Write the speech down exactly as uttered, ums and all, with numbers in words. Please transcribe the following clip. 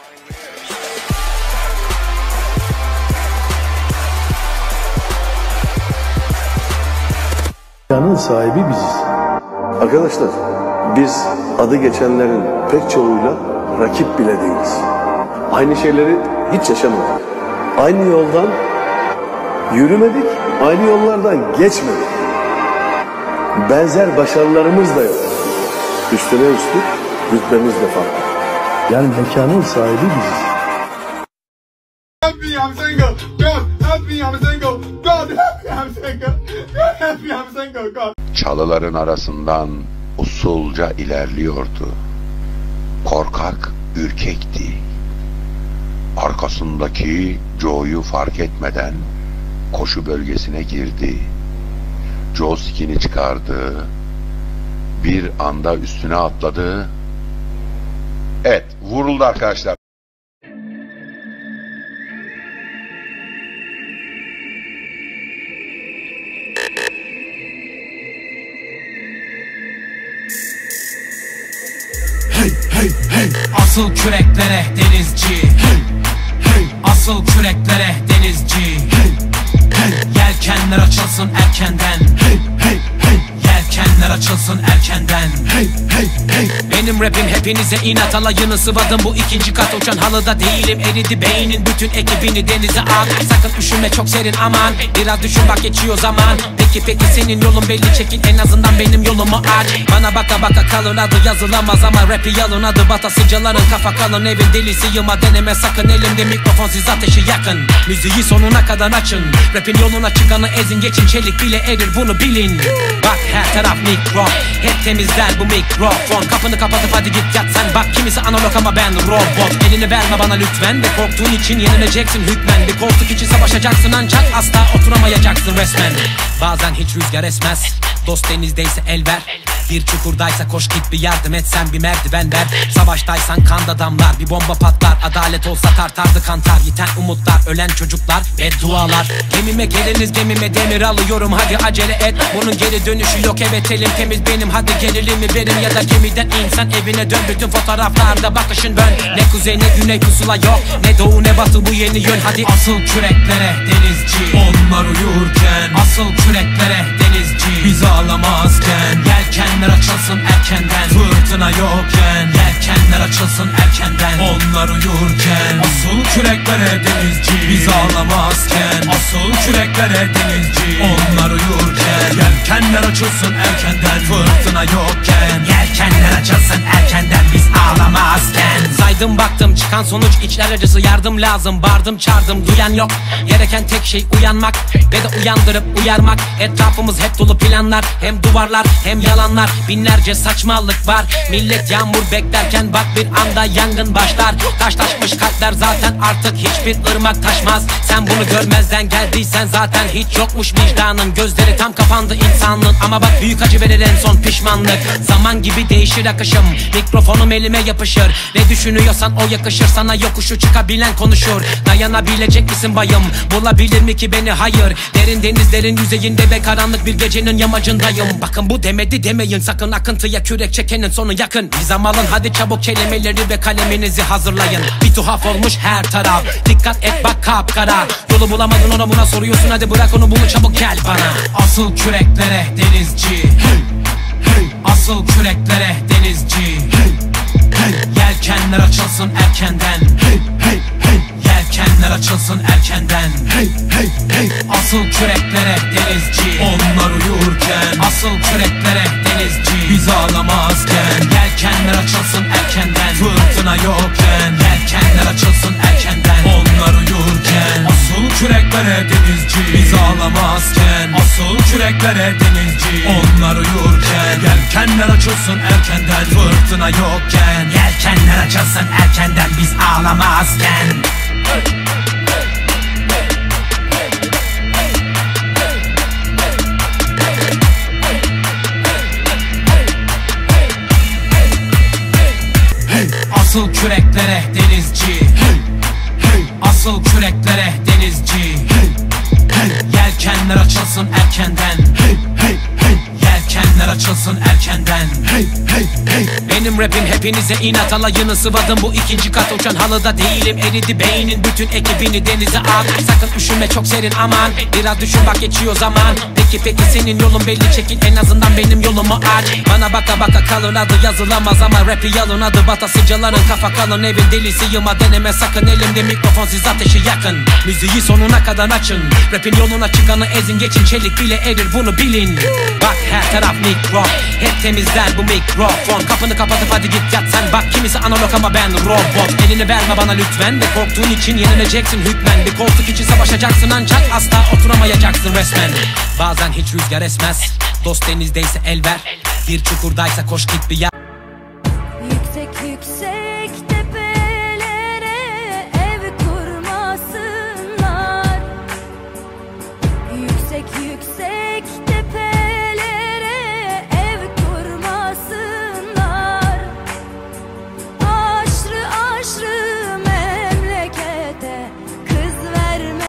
Mekanın sahibi biziz. Arkadaşlar, biz adı geçenlerin pek çoğuyla rakip bile değiliz. Aynı şeyleri hiç yaşamadık. Aynı yoldan yürümedik, aynı yollardan geçmedik. Benzer başarılarımız da yok. Üstüne üstlük rütbemiz de farklı. Yani mekanın sahibi biziz. Help me, I'm single. God, help me, I'm single. God, help me, I'm single. God, help me, I'm single. God. Çalıların arasından usulca ilerliyordu. Korkak, ürkekti. Arkasındaki Joe'yu fark etmeden koşu bölgesine girdi. Joe skini çıkardı. Bir anda üstüne atladı. Evet, vuruldu arkadaşlar. Hey hey hey, asıl küreklere denizci. Hey hey, asıl küreklere denizci. Hey hey, yelkenler açılsın erkenden. Hey hey hey, yelkenler açılsın erkenden. Hey hey hey, benim rapim hepinize inat, alayını sıvadım, bu ikinci kat uçan halıda değilim. Eridi beynin bütün ekibini denize al. Sakın üşüme, çok serin aman, biraz düşün bak geçiyor zaman. Peki peki senin yolun belli, çekil en azından benim yolumu aç. Bana baka baka kalın adı yazılamaz ama rapi yalın adı batasıcaların kafa kalın. Evin delisi yılma deneme sakın, elimde mikrofon siz ateşi yakın. Müziği sonuna kadar açın, rapin yoluna çıkanı ezin geçin, çelik bile erir bunu bilin. Bak her taraf mikro, hep temizler bu mikrofon. Kapını kapatıp hadi git yat sen, bak kimisi analog ama ben robot. Elini verme bana lütfen ve korktuğun için yenileceksin hükmen. Bir koltuk için savaşacaksın ancak asla oturamayacaksın resmen. Bazen hiç rüzgar esmez, dost denizdeyse el ver. Bir çukurdaysa koş git bir yardım et, sen bir merdiven ver. Savaştaysan kanda damlar, bir bomba patlar. Adalet olsa tartardı kantar, yiten umutlar, ölen çocuklar ve dualar. Gemime geliniz gemime, demir alıyorum hadi acele et. Bunun geri dönüşü yok, evet elim temiz benim, hadi gerilimi verin. Ya da gemiden insan evine dön, bütün fotoğraflarda bakışın bön. Ne kuzey ne güney pusula yok, ne doğu ne batı bu yeni yön. Hadi asıl küreklere denizci, onlar uyurken. Asıl küreklere denizci, biz ağlamazken. Yelkenler açılsın erkenden, fırtına yokken. Yelkenler açılsın erkenden, onlar uyurken. Asıl küreklere denizci, biz ağlamazken. Asıl küreklere denizci, onlar uyurken. Yelkenler açılsın erkenden, fırtına yokken. Yelkenler açılsın erkenden, biz ağlamazken. Saydım baktım çıkan sonuç içler acısı, yardım lazım bağırdım çağırdım duyan yok. Gereken tek şey uyanmak ve de uyandırıp uyarmak. Etrafımız hep dolu planlar, hem duvarlar hem yalanlar. Binlerce saçmalık var, millet yağmur beklerken bak bir anda yangın başlar. Taşlaşmış kalpler zaten artık hiçbir ırmak taşmaz. Sen bunu görmezden geldiysen zaten hiç yokmuş vicdanın. Gözleri tam kapandı insanlığın ama bak büyük acı verir en son pişmanlık. Zaman gibi değişir akışım, mikrofonum elime yapışır. Ne düşünüyorsan o yakışır sana, yokuşu çıkabilen konuşur. Dayanabilecek misin bayım, bulabilir mi ki beni hayır. Derin denizlerin yüzeyinde ve karanlık bir gecenin yamacındayım. Bakın bu demedi demeyin sakın, akıntıya kürek çekenin sonu yakın. Nizam alın hadi çabuk kelimeleri ve kaleminizi hazırlayın. Bir tuhaf olmuş her taraf, dikkat et bak kapkara. Yolu bulamadın ona buna soruyorsun, hadi bırak onu bul çabuk gel bana. Asıl küreklere denizci, hey hey, asıl küreklere denizci, hey hey, yelkenler açılsın erkenden. Hey hey hey, yelkenler açılsın erkenden. Hey hey hey, asıl küreklere denizci, onlar uyurken. Asıl küreklere denizci, biz ağlamazken. Yelkenler açılsın erkenden, fırtına yokken. Yelkenler açılsın erkenden, onlar uyurken. Asıl küreklere denizci, biz ağlamazken. Asıl küreklere denizci, onlar uyurken. Yelkenler açılsın erkenden, fırtına yokken. Yelkenler açılsın erkenden, biz ağlamazken. Hey, asıl küreklere denizci, hey hey, asıl küreklere denizci, hey hey, yelkenler açılsın erkenden. Hey hey hey, Yelkenler açılsın erkenden. Hey hey hey. Benim rapim hepinize inat, alayını sıvadım, bu ikinci kat. Uçan halıda değilim, eridi beynin, bütün ekibini denize at. Sakın üşüme, çok serin aman, biraz düşün bak geçiyor zaman. Peki peki senin yolun belli, çekil en azından benim yolumu aç. Bana baka baka kalın, adı yazılamaz ama rapi yalın, adı batasıcaların kafa kalın. Evin delisi yılma, deneme sakın, elimde mikrofon, siz ateşi yakın. Müziği sonuna kadar açın, rapin yoluna çıkanı ezin geçin, çelik bile erir bunu bilin. Bak her taraf mikro, hep temizler bu mikrofon. Kapını kapatıp hadi git yat sen, bak kimisi analog ama ben robot. Elini verme bana lütfen, ve korktuğun için yenileceksin hükmen. Bir koltuk için savaşacaksın ancak asla oturamayacaksın resmen. Bazen hiç rüzgar esmez, dost denizdeyse el ver, bir çukurdaysa koş git bir yer.